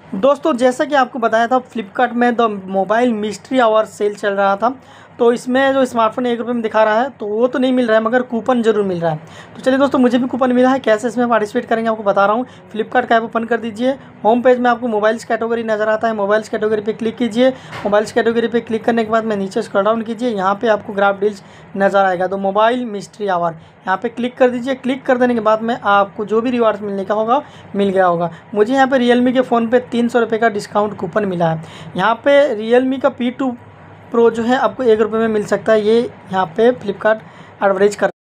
दोस्तों जैसा कि आपको बताया था, फ्लिपकार्ट में the mobile mystery hour sale चल रहा था। तो इसमें जो स्मार्टफोन 1 रुपये में दिखा रहा है, तो वो तो नहीं मिल रहा है, मगर कूपन जरूर मिल रहा है। तो चलिए दोस्तों, मुझे भी कूपन मिला है। कैसे इसमें पार्टिसिपेट करेंगे आपको बता रहा हूँ। फ्लिपकार्ट का ऐप ओपन कर दीजिए। होम पेज में आपको मोबाइल्स कैटेगरी नजर आता है। मोबाइल्स कैटेगरी पे क्लिक कीजिए। मोबाइल्स कैटेगरी पे क्लिक करने के बाद में नीचे स्क्रॉल डाउन कीजिए। यहाँ पे आपको ग्राफ डील्स नजर आएगा, तो मोबाइल मिस्ट्री आवर यहाँ पे क्लिक कर दीजिए। क्लिक कर देने के बाद में आपको जो भी रिवार्ड्स मिलने का होगा मिल गया होगा। मुझे यहाँ पे रियलमी के फ़ोन पे 300 रुपये का डिस्काउंट कूपन मिला है। यहाँ पे रियलमी का P2 Pro जो है आपको 1 रुपये में मिल सकता है। ये यहाँ पे फ्लिपकार्ट एडवर्टाइज कर